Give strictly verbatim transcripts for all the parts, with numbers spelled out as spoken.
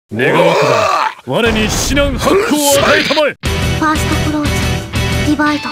願わくば我に至難八苦を与えたまえ。 ファーストクローズディバイド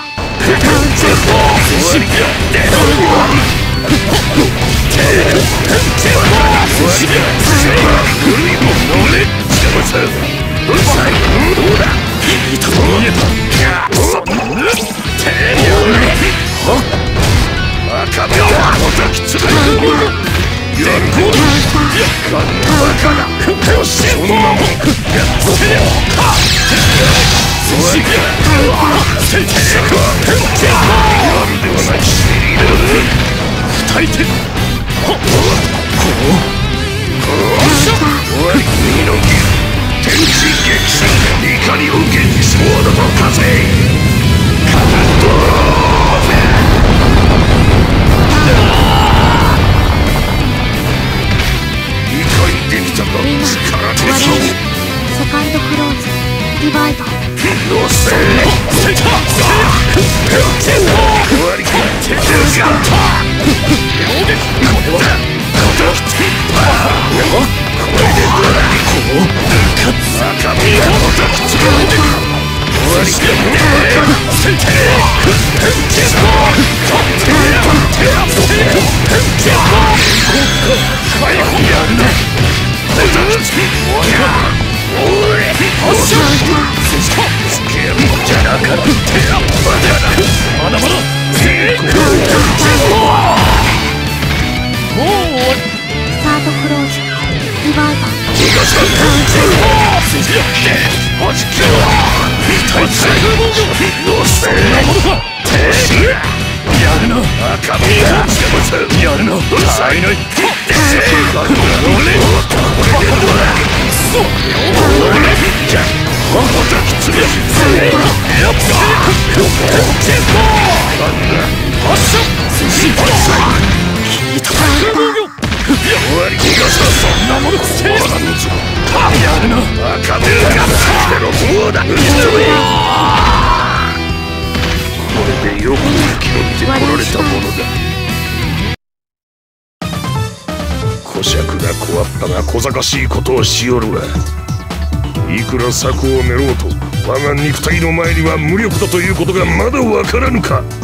小賢しいことをしよるわ。いくら策を練ろうと我が肉体の前には無力だということがまだわからぬか。